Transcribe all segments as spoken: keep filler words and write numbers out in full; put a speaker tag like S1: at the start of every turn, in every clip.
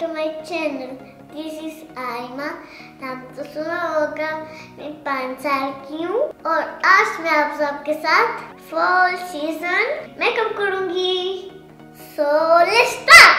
S1: to my channel. This is Aima. नाम तो सुना होगा। मैं पाँच साल की हूँ और आज मैं आप सबके साथ फॉल सीजन मेकअप करूँगी। So let's start।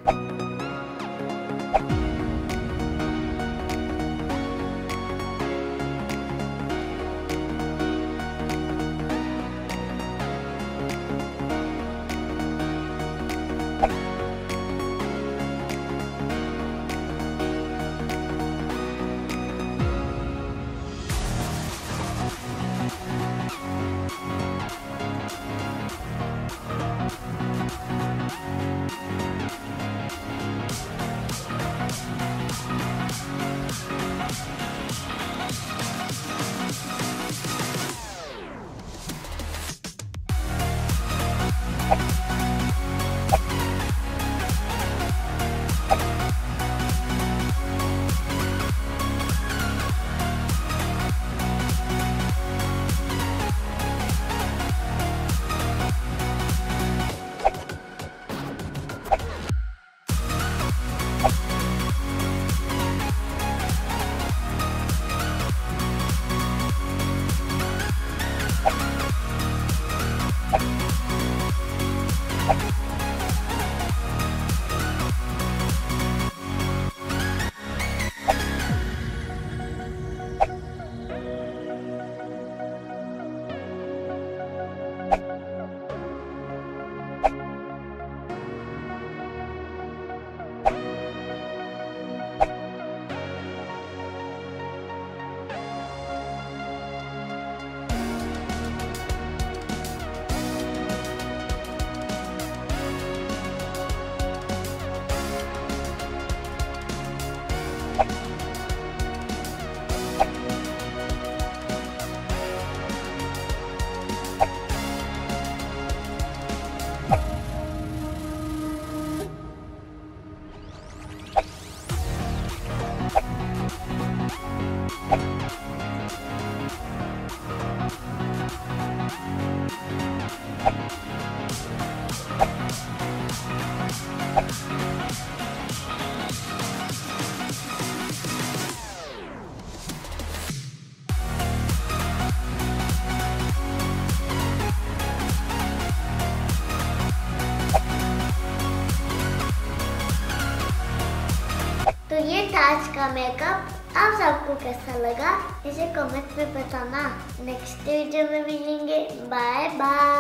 S1: तो ये था आज का मेकअप। आप सबको कैसा लगा इसे कमेंट में बताना। नेक्स्ट वीडियो में मिलेंगे। Bye bye.